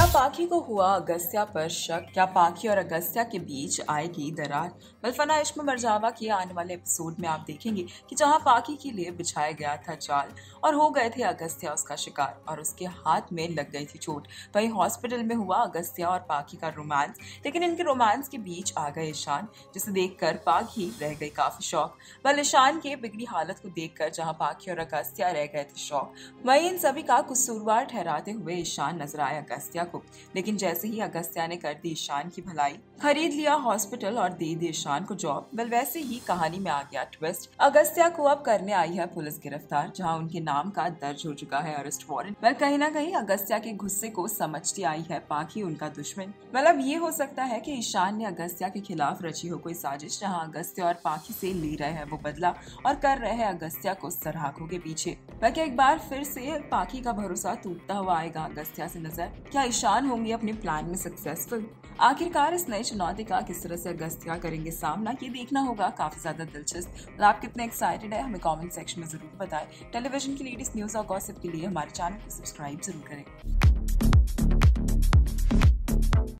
क्या पाखी को हुआ अगस्त्या पर शक? क्या पाखी और अगस्त्या के बीच आएगी दरार? फना इश्क में मरजावा के आने वाले एपिसोड में आप देखेंगे कि जहां पाखी के लिए बिछाया गया था जाल और हो गए थे अगस्त्या उसका शिकार और उसके हाथ में लग गई थी चोट, वहीं हॉस्पिटल में हुआ अगस्त्या और पाखी का रोमांस। लेकिन इनके रोमांस के बीच आ गए ईशान, जिसे देखकर पाखी रह गई काफी शौक। वह ईशान के बिगड़ी हालत को देखकर जहां पाखी और अगस्त्या रह गए थे शौक, वहीं इन सभी का कसूरवार ठहराते हुए ईशान नजर आया अगस्त्या को। लेकिन जैसे ही अगस्त्या ने कर दी ईशान की भलाई, खरीद लिया हॉस्पिटल और दे दी ईशान को जॉब, वैसे ही कहानी में आ गया ट्विस्ट। अगस्त्या को अब करने आई है पुलिस गिरफ्तार, जहां उनके नाम का दर्ज हो चुका है अरेस्ट वारंट। कहीं ना कहीं अगस्त्या के गुस्से को समझती आई है पाखी उनका दुश्मन। अब ये हो सकता है कि ईशान ने अगस्त्या के खिलाफ रची हो कोई साजिश, जहाँ अगस्त्या और पाखी से ले रहे हैं वो बदला और कर रहे हैं अगस्त्या को सराखों के पीछे। एक बार फिर से पाखी का भरोसा टूटता हुआ आएगा अगस्त्या से नजर? क्या ईशान होंगे अपने प्लान में सक्सेसफुल? आखिरकार इस नई चुनौती का किस तरह से अगस्त्या करेंगे सामना, ये देखना होगा काफी ज्यादा दिलचस्प। आप कितने एक्साइटेड है हमें कमेंट सेक्शन में जरूर बताएं। टेलीविजन की लेटेस्ट न्यूज और गॉसिप के लिए हमारे चैनल को सब्सक्राइब जरूर करें।